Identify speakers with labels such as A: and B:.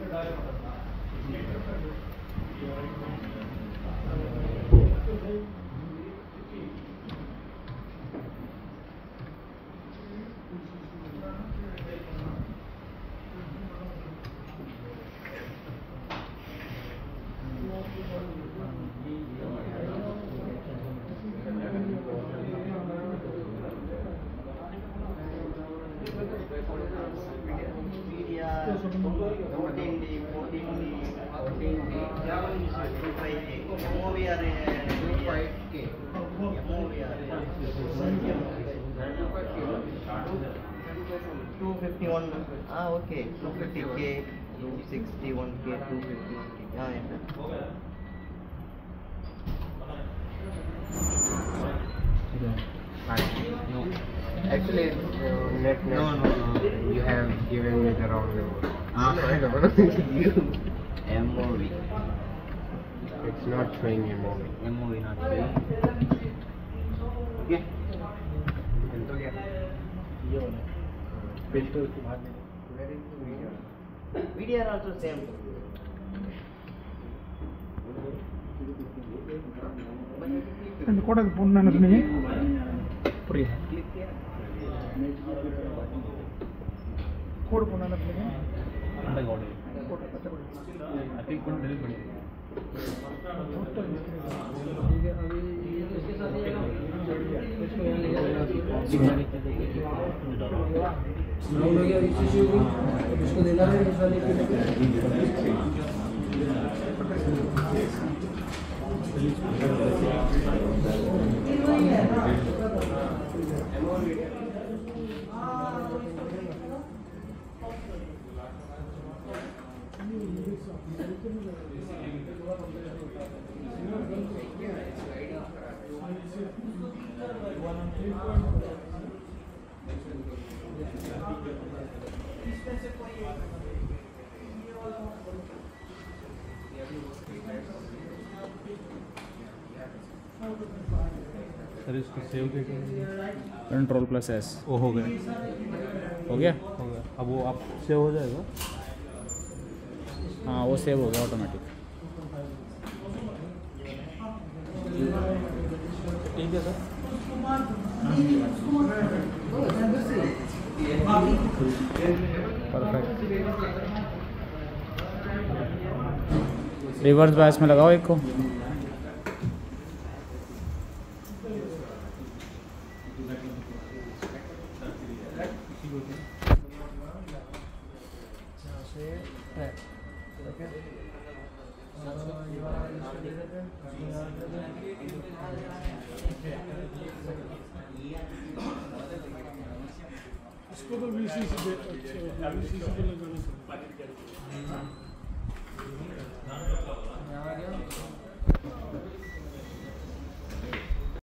A: Okay, 250K, 261K, 251K. Yeah.
B: No. Actually, net. No. You have given me the wrong number.
A: I know. You. MOV.
B: It's not showing MOV.
A: MOV not showing. Okay.
B: तो क्या? ये वाला. Filter के बाद में. Where is the video?
A: Video are also same.
C: And what is phone number? Free. Code phone number.
D: I think one very good.
E: इसको देना है इस वाले
D: सर इसको सेव करके
F: Ctrl+S
D: वो हो गया
F: हो गया।
D: अब वो आप सेव हो जाएगा।
F: हाँ वो सेव हो गया ऑटोमेटिक।
D: ठीक है सर।
F: परफेक्ट। रिवर्स बायस में लगाओ एक को।
C: इसको तो VCC पे लगाना